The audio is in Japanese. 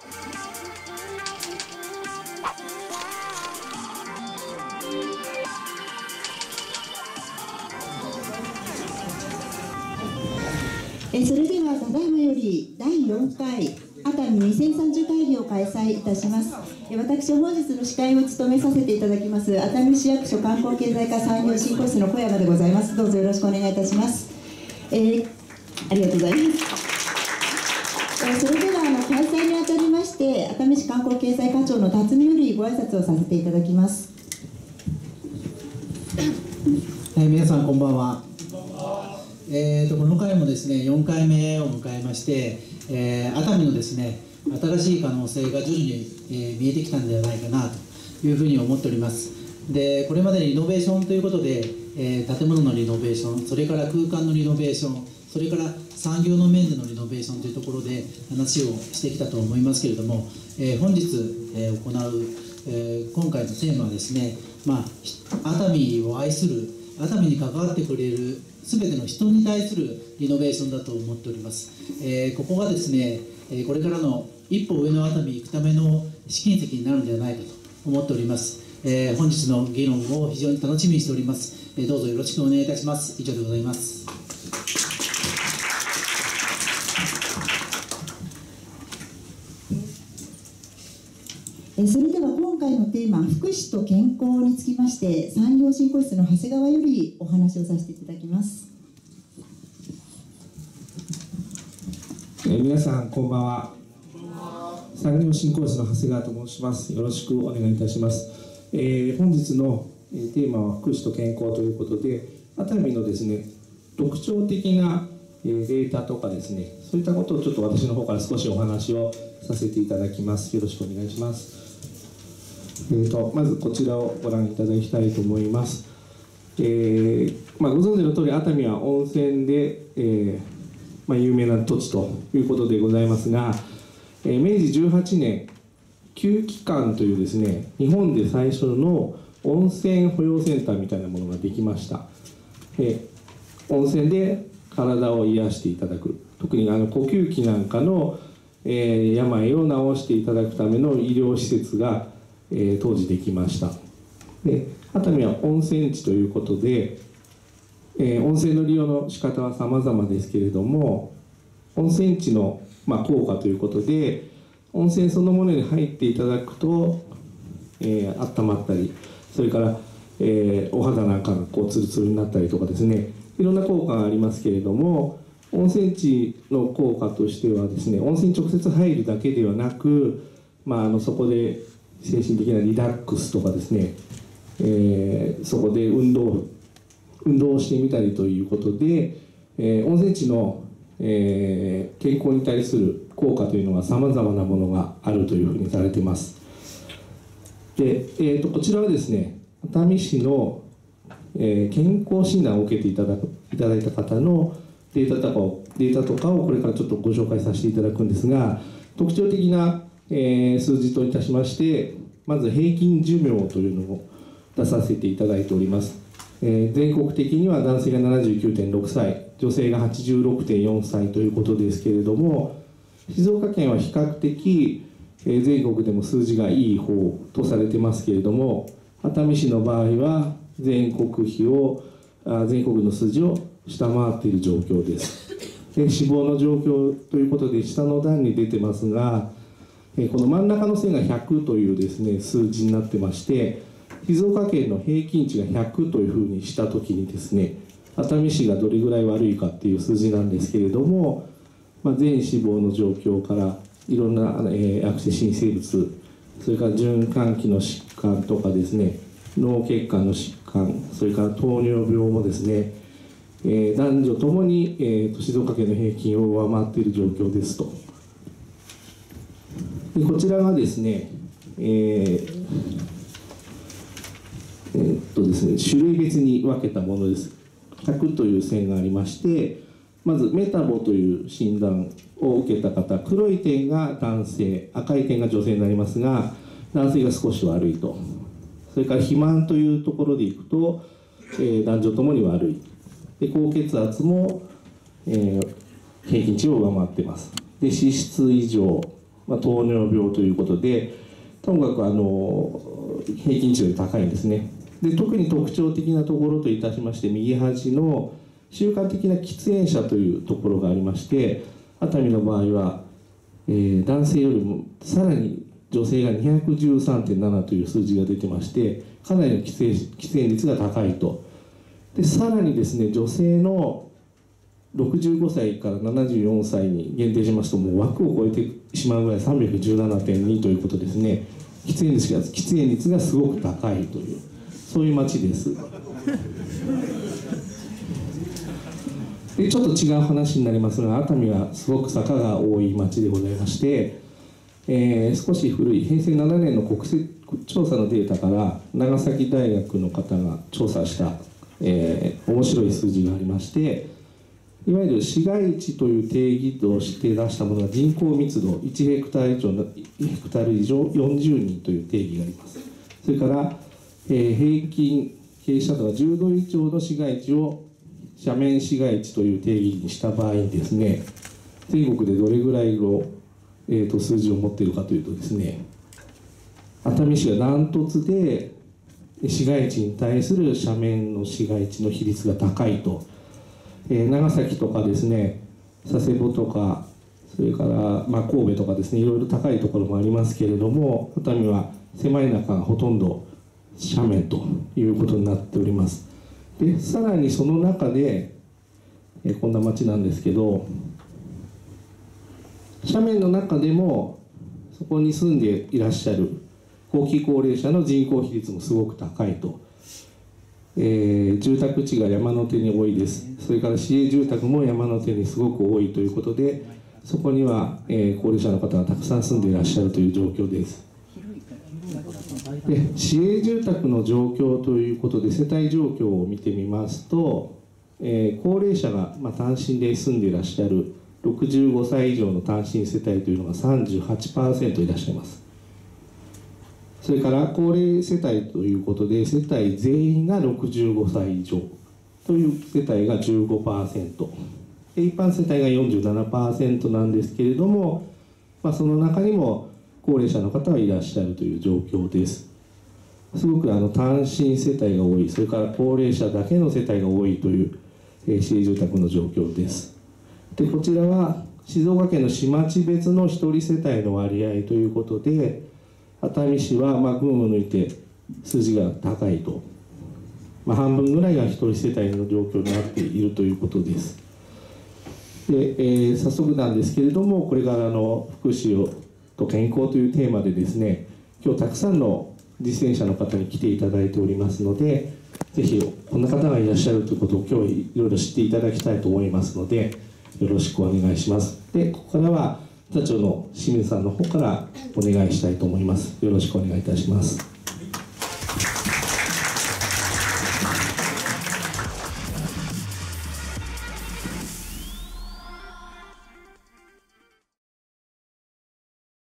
それではただいまより第4回熱海2030会議を開催いたします。私本日の司会を務めさせていただきます熱海市役所観光経済課産業振興室の小山でございます。どうぞよろしくお願いいたします。ありがとうございます。それでは開催にあたりまして熱海市観光経済課長の辰巳よりご挨拶をさせていただきます。 皆さんこんばんは。この回もですね4回目を迎えまして、熱海のですね新しい可能性が徐々に、見えてきたんではないかなというふうに思っております。でこれまでにリノベーションということで、建物のリノベーション、それから空間のリノベーション、それから産業の面でのリノベーションというところで話をしてきたと思いますけれども、本日、行う、今回のテーマはですね、熱海を愛する、熱海に関わってくれる全ての人に対するリノベーションだと思っております。ここがですね、これからの一歩上の熱海に行くための試金石になるのではないかと思っております。本日の議論を非常に楽しみにしております。どうぞよろしくお願いいたします。以上でございます。 それでは今回のテーマ、福祉と健康につきまして産業振興室の長谷川よりお話をさせていただきます。 皆さんこんばんは。産業振興室の長谷川と申します。よろしくお願いいたします。本日のテーマは福祉と健康ということで、熱海のですね特徴的なデータとかですね、そういったことをちょっと私の方から少しお話をさせていただきます。よろしくお願いします。まずこちらをご覧いただきたいと思います。ご存知の通り熱海は温泉で、有名な土地ということでございますが、明治18年旧機関というですね日本で最初の温泉保養センターみたいなものができました。温泉で体を癒していただく、特に呼吸器なんかの、病を治していただくための医療施設が、当時できました。で熱海は温泉地ということで、温泉の利用の仕方は様々ですけれども、温泉地の、効果ということで温泉そのものに入っていただくと、温まったり、それから、お肌なんかがツルツルになったりとかですね、いろんな効果がありますけれども、温泉地の効果としてはですね、温泉に直接入るだけではなく、そこで精神的なリラックスとかですね、そこで運動をしてみたりということで、温泉地の、健康に対する効果というのはさまざまなものがあるというふうにされています。で、こちらはですね熱海市の、健康診断を受けていただいた方のデータとかをこれからちょっとご紹介させていただくんですが、特徴的な、数字といたしまして、まず平均寿命というのを出させていただいております。全国的には男性が 79.6 歳、女性が 86.4 歳ということですけれども、静岡県は比較的、全国でも数字がいい方とされてますけれども、熱海市の場合は全国の数字を下回っている状況です。で死亡の状況ということで下の段に出てますが、この真ん中の線が100というですね数字になってまして、静岡県の平均値が100というふうにした時にですね、熱海市がどれぐらい悪いかっていう数字なんですけれども、全死亡の状況からいろんな悪性新生物、それから循環器の疾患とかですね、脳血管の疾患、それから糖尿病もですね、男女ともに、静岡県の平均を上回っている状況ですと。でこちらがですね、種類別に分けたものです。100という線がありまして、まずメタボという診断を受けた方、黒い点が男性、赤い点が女性になりますが、男性が少し悪いと。それから肥満というところでいくと、男女ともに悪い。で高血圧も、平均値を上回っています。で脂質異常、 糖尿病ということで、ともかく平均値より高いんですね。で、特に特徴的なところといたしまして、右端の習慣的な喫煙者というところがありまして、熱海の場合は、男性よりもさらに女性が 213.7 という数字が出てまして、かなりの喫煙率が高いと。で、さらにですね、女性の65歳から74歳に限定しますと、もう枠を超えてしまうぐらい 317.2 ということですね。喫煙率がすごく高いという、そういう町です。で、ちょっと違う話になりますが、熱海はすごく坂が多い町でございまして、少し古い平成7年の国勢調査のデータから長崎大学の方が調査した、面白い数字がありまして、いわゆる市街地という定義として出したものが人口密度1ヘクタール以上40人という定義があります。それから、平均傾斜度が10度以上の市街地を斜面市街地という定義にした場合にですね、全国でどれぐらいの、数字を持っているかというとですね、熱海市がダントツで市街地に対する斜面の市街地の比率が高いと。長崎とかですね、佐世保とか、それから、神戸とかですね、いろいろ高いところもありますけれども、熱海は狭い中がほとんど斜面ということになっております。で、さらにその中で、こんな町なんですけど、斜面の中でもそこに住んでいらっしゃる後期高齢者の人口比率もすごく高いと。住宅地が山の手に多いです。それから市営住宅も山の手にすごく多いということで、そこには、高齢者の方がたくさん住んでいらっしゃるという状況です。で、市営住宅の状況ということで世帯状況を見てみますと、高齢者が、単身で住んでいらっしゃる65歳以上の単身世帯というのが 38% いらっしゃいます。それから高齢世帯ということで、世帯全員が65歳以上という世帯が 15%、一般世帯が 47% なんですけれども、その中にも高齢者の方はいらっしゃるという状況です。すごく単身世帯が多い、それから高齢者だけの世帯が多いという、市営住宅の状況です。で、こちらは静岡県の市町別の一人世帯の割合ということで、熱海市は群を抜いて数字が高いと、半分ぐらいが一人世帯の状況になっているということです。で、早速なんですけれども、これから福祉と健康というテーマでですね、今日たくさんの実践者の方に来ていただいておりますので、ぜひこんな方がいらっしゃるということを今日いろいろ知っていただきたいと思いますので、よろしくお願いします。で、ここからは座長の清水さんの方からお願いしたいと思います。よろしくお願いいたします。